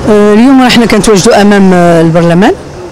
اليوم احنا كنتواجدوا امام البرلمان،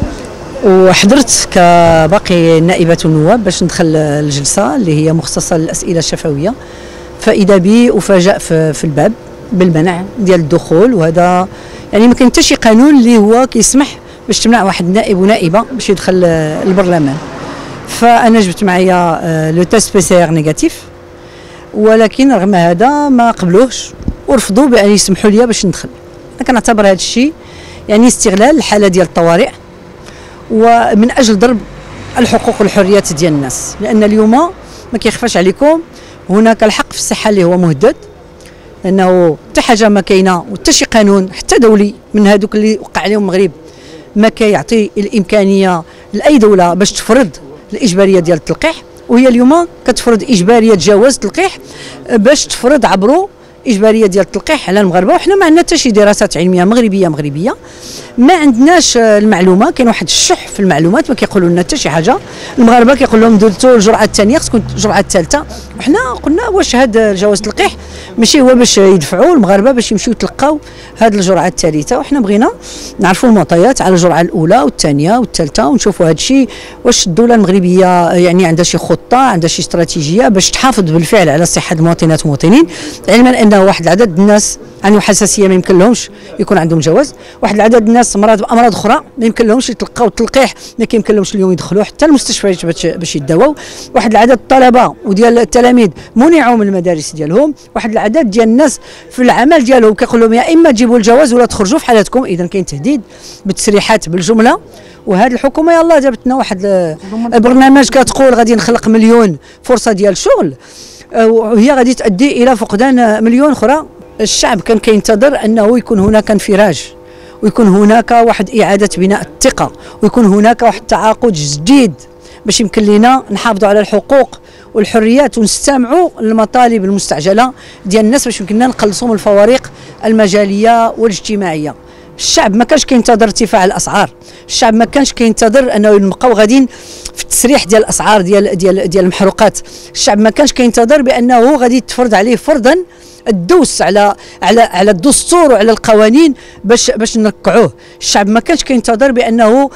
وحضرت كباقي النائبات والنواب باش ندخل الجلسه اللي هي مخصصه للاسئله الشفويه. فاذا بي افاجئ في الباب بالمنع ديال الدخول، وهذا يعني ما كاين حتى شي قانون اللي هو كيسمح باش تمنع واحد نائب ونائبه باش يدخل البرلمان. فانا جبت معايا لو تيست PCR نيجاتيف، ولكن رغم هذا ما قبلوهش ورفضوا بان يسمحوا لي باش ندخل. انا كنعتبر هذا الشيء يعني استغلال الحاله ديال الطوارئ ومن اجل ضرب الحقوق والحريات ديال الناس، لان اليوم ما كيخفاش عليكم هناك الحق في الصحه اللي هو مهدد، لانه حتى حاجه ما كاينه وحتى شي قانون حتى دولي من هذوك اللي وقع عليهم المغرب ما كيعطي الامكانيه لاي دوله باش تفرض الاجباريه ديال التلقيح، وهي اليوم كتفرض اجباريه جواز التلقيح باش تفرض عبرو اجباريه ديال التلقيح على المغاربه. وحنا ما عندنا حتى شي دراسات علميه مغربيه، ما عندناش المعلومه، كاين واحد الشح في المعلومات ما كيقولوا لنا حتى شي حاجه. المغاربه كيقول لهم درتوا الجرعه الثانيه خصكم الجرعه الثالثه، وحنا قلنا واش هذا جواز التلقيح ماشي هو باش يدفعوا المغاربه باش يمشيو يتلقاو هذه الجرعه الثالثه، وحنا بغينا نعرفوا المعطيات على الجرعه الاولى والثانيه والثالثه ونشوفوا هذا الشيء واش الدوله المغربيه يعني عندها شي خطه، عندها شي استراتيجيه باش تحافظ بالفعل على صحه المواطنات والمواطنين، علما انه واحد العدد الناس عنده حساسيه ما يمكن لهمش يكون عندهم جواز، واحد العدد الناس مرض بامراض اخرى ما يمكن لهمش يتلقاو التلقيح، ما كيمكن لهمش اليوم يدخلوا حتى المستشفيات باش يداواو، واحد العدد الطلبه وديال التلاميذ منعوا من المدارس ديالهم، واحد العدد ديال الناس في العمل ديالهم كيقول لهم يا اما تجيبوا الجواز ولا تخرجوا في حالتكم. اذا كاين تهديد بالتسريحات بالجمله، وهذه الحكومه يلاه جابت لنا واحد برنامج كتقول غادي نخلق مليون فرصه ديال الشغل، وهي غادي تؤدي الى فقدان مليون اخرى. الشعب كان كينتظر انه يكون هناك انفراج، ويكون هناك واحد اعاده بناء الثقه، ويكون هناك واحد تعاقد جديد باش يمكن لنا نحافظوا على الحقوق والحريات ونستمعوا للمطالب المستعجله ديال الناس باش يمكننا نقلصوا من الفوارق المجاليه والاجتماعيه. الشعب ما كانش كينتظر ارتفاع الاسعار، الشعب ما كانش كينتظر انه نبقاو غاديين في التسريح ديال الاسعار ديال المحروقات، الشعب ما كانش كينتظر بانه غادي تفرض عليه فرضا الدوس على الدستور وعلى القوانين باش نركعوه. الشعب ما كانش كينتظر بانه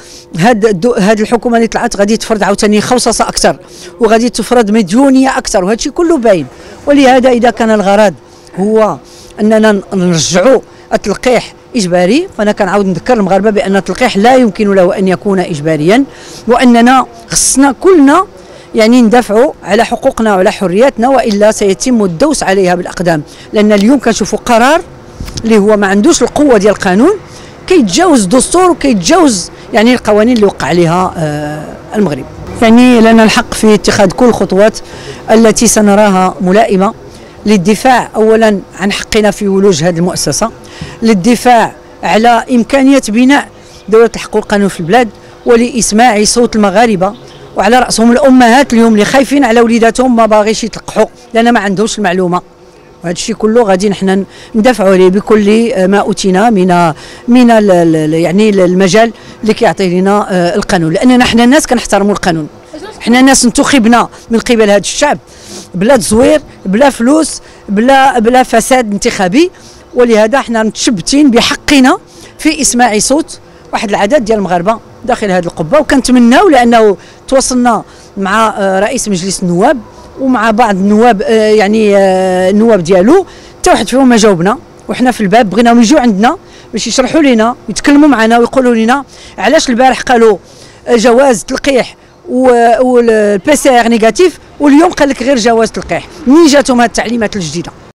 هاد الحكومه اللي طلعت غادي تفرض عاوتاني خوصصه اكثر وغادي تفرض مديونيه اكثر، وهذا الشيء كله باين. ولهذا اذا كان الغرض هو اننا نرجعوا التلقيح اجباري، فانا كنعاود نذكر المغاربه بان التلقيح لا يمكن له ان يكون اجباريا، واننا خصنا كلنا يعني ندافعوا على حقوقنا وعلى حرياتنا، والا سيتم الدوس عليها بالاقدام. لان اليوم كنشوفوا قرار اللي هو ما عندوش القوه ديال القانون كيتجاوز الدستور وكيتجاوز يعني القوانين اللي وقع عليها المغرب. يعني لنا الحق في اتخاذ كل الخطوات التي سنراها ملائمه للدفاع اولا عن حقنا في ولوج هذه المؤسسه، للدفاع على امكانيه بناء دوله الحق والقانون في البلاد، ولاسماع صوت المغاربه، وعلى راسهم الامهات اليوم اللي خايفين على وليداتهم ما باغيش يتلقحوا لان ما عندهمش المعلومه. وهذا الشيء كله غادي نحن ندافعوا عليه بكل ما اوتينا من يعني المجال اللي كيعطي لنا القانون، لاننا حنا الناس كنحترموا القانون، حنا الناس انتخبنا من قبل هذا الشعب بلا تزوير بلا فلوس بلا فساد انتخابي، ولهذا حنا متشبتين بحقنا في اسماع صوت واحد العدد ديال المغاربه داخل هذه القبه. وكنتمناو لانه تواصلنا مع رئيس مجلس النواب ومع بعض النواب يعني النواب ديالو، حتى واحد فيهم ما جاوبنا، وحنا في الباب بغيناهم يجوا عندنا باش يشرحوا لنا ويتكلموا معنا ويقولوا لنا علاش البارح قالوا جواز تلقيح والبي سي ار نيجاتيف واليوم قال لك غير جواز تلقيح. منين جاتهم هذه التعليمات الجديده؟